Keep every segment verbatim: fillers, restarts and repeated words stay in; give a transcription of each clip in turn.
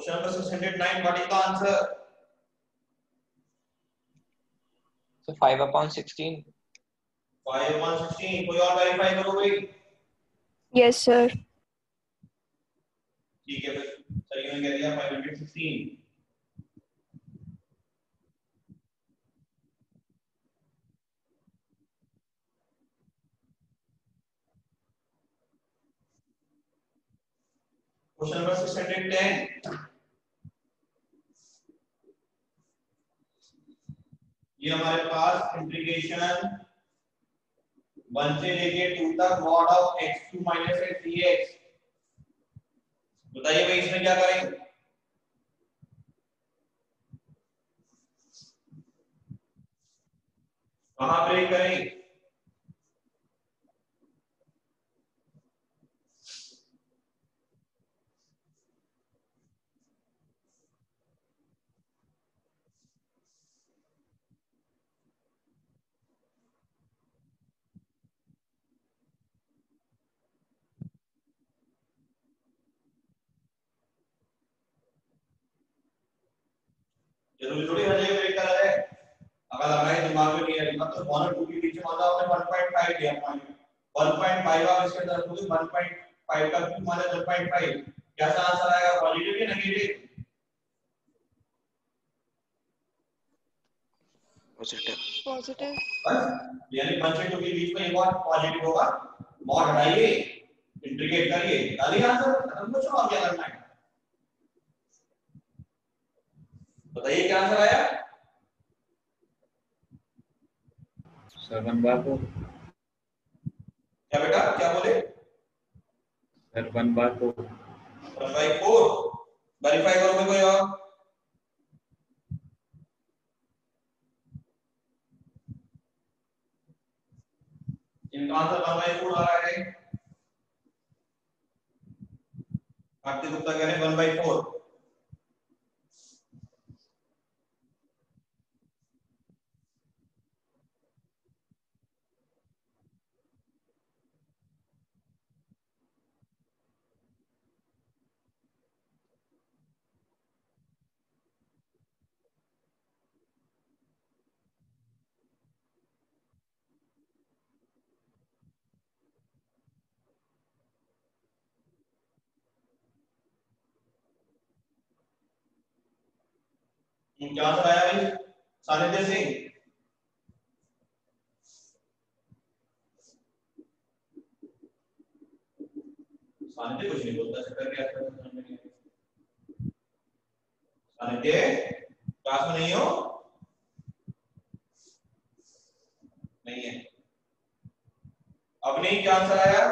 Question number six hundred nine. What is the answer? So five upon sixteen. five upon sixteen. कोई और verify करो भाई. Yes sir. ठीक है फिर. सही में कह दिया five hundred sixteen. Question number six hundred ten. ये हमारे पास इंटीग्रेशन वन से लेके टू तक mod of x two minus x dx. बताइए भाई इसमें क्या करेंगे? कहां ब्रेक करेंगे? जरूरी थोड़ी हर जगह ब्रेक कर रहा है. अगर हमारे दिमाग में नहीं है मतलब वन और टू के बीच में मतलब आपने वन पॉइंट फाइव दिया पॉइंट वन पॉइंट फाइव आप इसके अंदर रखोगे वन पॉइंट फाइव का क्यूब माने वन पॉइंट फाइव. कैसा आंसर आएगा? पॉजिटिव या नेगेटिव? पॉजिटिव. Positive. बस यानी वन से टू के बीच में एक और पॉजिटिव होगा. मॉड हटाइए, इंटीग्रेट करिए, डालिए आंसर. खत्म. कुछ और क्या करना है? बताइए क्या आंसर आया? Sir one by four. क्या बेटा क्या बोले? Sir one by four. One by four. Verify करोगे कोई और? इनका आंसर वन बाय फोर आ रहा है. कार्तिक गुप्ता कह रहे हैं वन बाय फोर. क्या आंसर आया भाई? सानिध्य सिंह. सानिध्य कुछ नहीं बोलता. चक्कर क्या है? सानिध्य क्लास में नहीं हो? नहीं है. अब नहीं. क्या आंसर आया?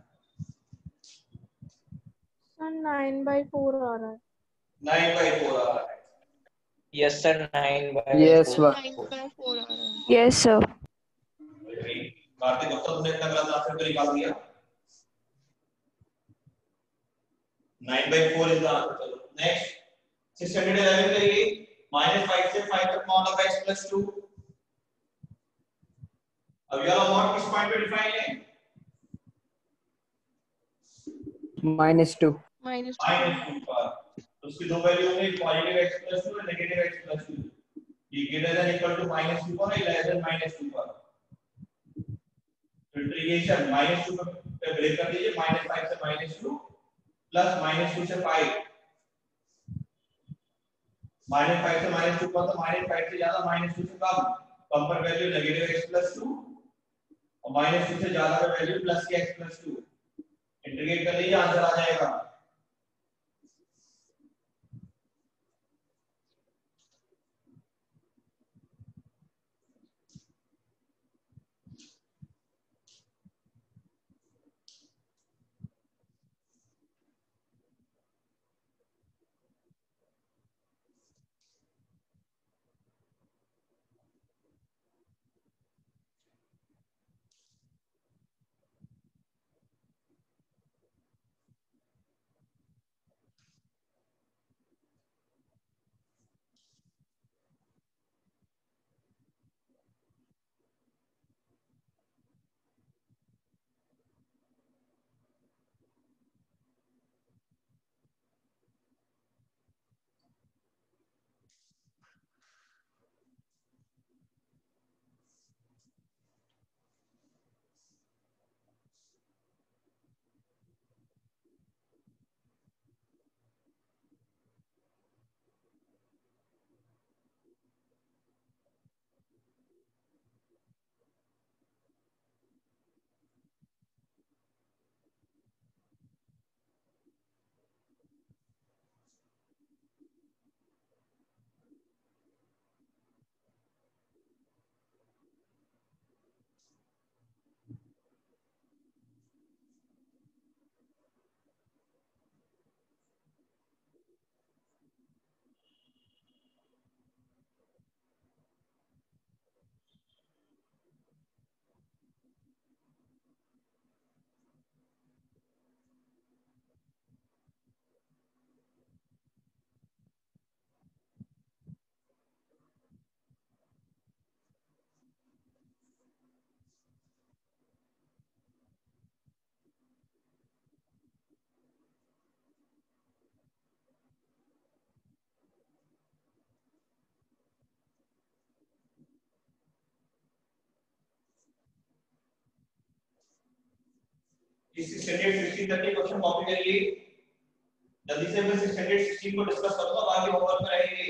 Sir nine by four आ रहा है. नाइन बाय फोर आ रहा है. Yes sir. Nine by Yes, four. sir. nine by four आ रहा है. Yes sir. कार्तिक गुप्ता तुमने इतना गलत आंसर क्यों निकाल दिया? Nine by four is the answer. चलो नेक्स्ट. सिक्स हंड्रेड इलेवन करिए. माइनस फाइव से फाइव तक mod of x plus two. अब ये वाला मॉड किस पॉइंट पे डिफाइन है? Minus two. Minus minus two पर. तो उसकी दो वैल्यू होंगी पॉजिटिव x प्लस टू और नेगेटिव x प्लस टू. ये greater than equal to minus two पर है लेस देन माइनस टू पर. इंटीग्रेशन माइनस टू पे ब्रेक कर दीजिए. माइनस फाइव से minus two plus minus two से फाइव. माइनस फाइव से माइनस टू पर तो माइनस फाइव से ज्यादा माइनस टू से कम. कम पर value negative x plus two और माइनस टू से ज्यादा पर वैल्यू प्लस की x प्लस टू. इंटीग्रेट कर लीजिए आंसर आ जाएगा. इस स्टैंडर्ड सिक्सटीन तक के क्वेश्चन कॉपी करिए। जल्दी से मैं स्टैंडर्ड सिक्सटीन को डिस्कस करूंगा, बाकी होमवर्क में रहेंगे।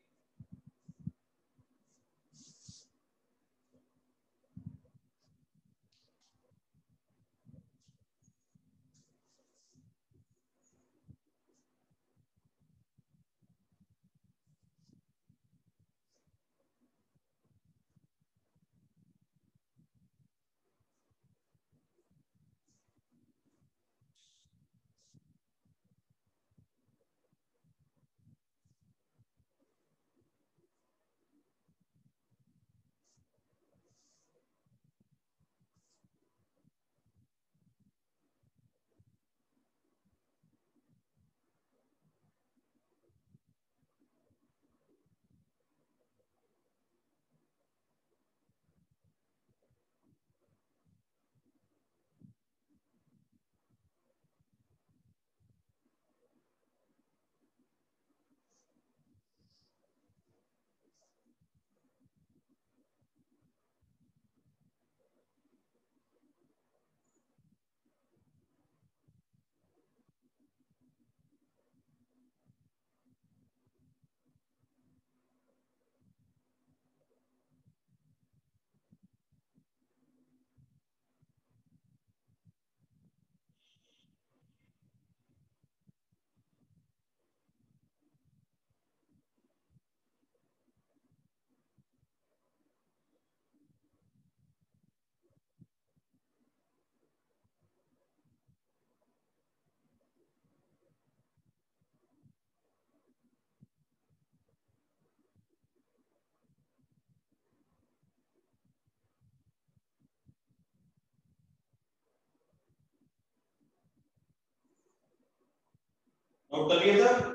नोट कर लिए सर?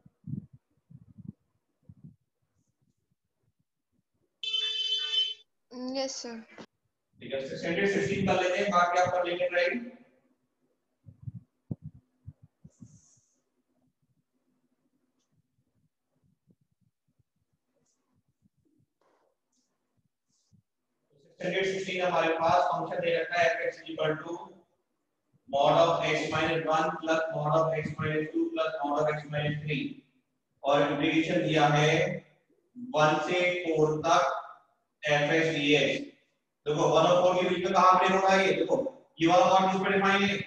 Yes sir. ठीक है, स्टैंडर्ड सिक्सटीन कर लेते हैं, बाकी आप कर लेंगे राइट। स्टैंडर्ड सिक्सटीन हमारे पास फंक्शन दे रखा है f(x) mod of x minus one plus mod of x minus two plus mod of x minus three, और इंटीग्रेशन दिया है वन से फोर तक fx dx। देखो वन और फोर के बीच में कहां ब्रेक हो रहा है ये? देखो ये वाला पार्ट किस पे डिफाइन है?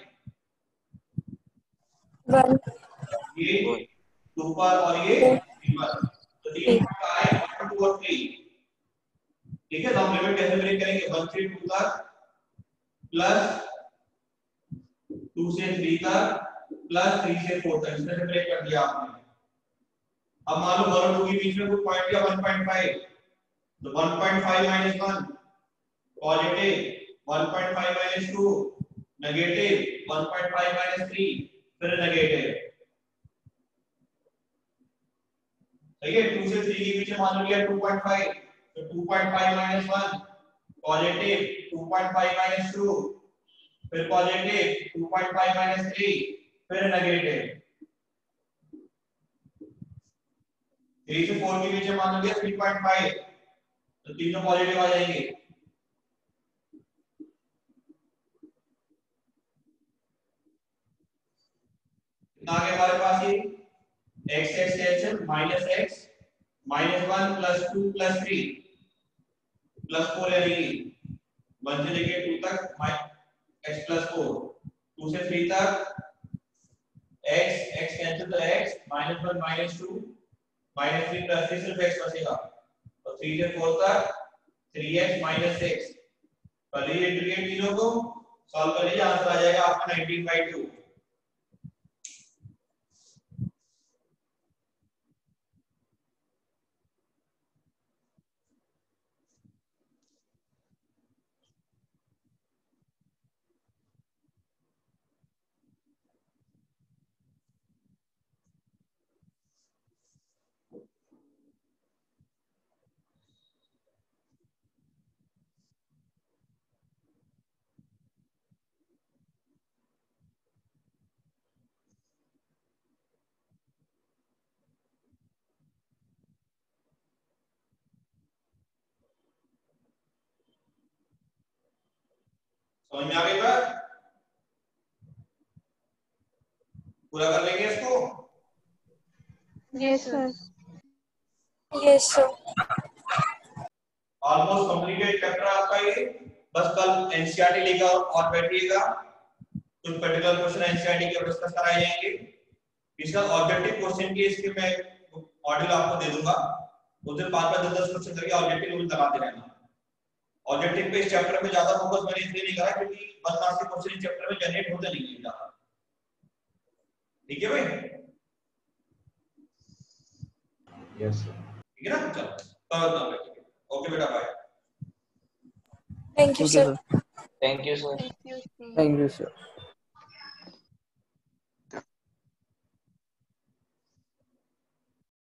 वन ये टू पर और ये थ्री पर। तो तीन पॉइंट का है वन टू और थ्री। ठीक है, तो हम लिमिट कैसे ब्रेक करेंगे? वन से टू तक प्लस टू से थ्री तक प्लस थ्री से फोर तक, इसमें से ब्रेक कर दिया आपने। अब मान लो वन और टू के बीच में कोई पॉइंट या वन पॉइंट फाइव, तो one point five minus one positive, one point five minus two negative, one point five minus three फिर नेगेटिव। सही है, टू से थ्री के बीच में मान लो लिया टू पॉइंट फाइव, तो two point five minus one positive, two point five minus two फिर positive, two point five minus three फिर नेगेटिव। थ्री से फोर के बीच में मान लो लिया थ्री पॉइंट फाइव, तो तीनों पॉजिटिव आ जाएंगे। कितना आ गया हमारे पास? ये x x cancel, minus x minus one plus two plus three plus four यानी वन से लेके टू तक x प्लस फोर, टू से थ्री तक x x कैंसिल तो x minus one minus two minus three plus three सिर्फ x बचेगा, और थ्री से फोर तक थ्री एक्स माइनस सिक्स। कर लीजिए इंटीग्रेट तीनों को, सॉल्व कर लीजिए, आंसर आ जाएगा आपका नाइनटीन बाई टू। समझ में आ गई बात? पूरा कर लेंगे इसको? Yes, sir. Yes, sir. Almost completed chapter आपका ये। बस कल एनसीईआरटी लेकर और बैठिएगा, कुछ पर्टिकुलर क्वेश्चन एनसीईआरटी के डिस्कस कराए जाएंगे। इसका ऑब्जेक्टिव क्वेश्चन की इसके मैं मॉड्यूल आपको दे दूंगा, उस दिन पांच पांच दस दस क्वेश्चन करके ऑब्जेक्टिव रूल लगाते रहना। ऑब्जेक्टिव पे इस चैप्टर में ज्यादा फोकस मैंने इसलिए नहीं करा क्योंकि वन मार्क्स के क्वेश्चन इस चैप्टर में जनरेट होते नहीं है ज्यादा। ठीक है भाई? Yes sir. ठीक है ना? चलो ओके बेटा, bye. Thank you, Okay, sir. sir. Thank you, sir. Thank you, sir. Thank you, sir.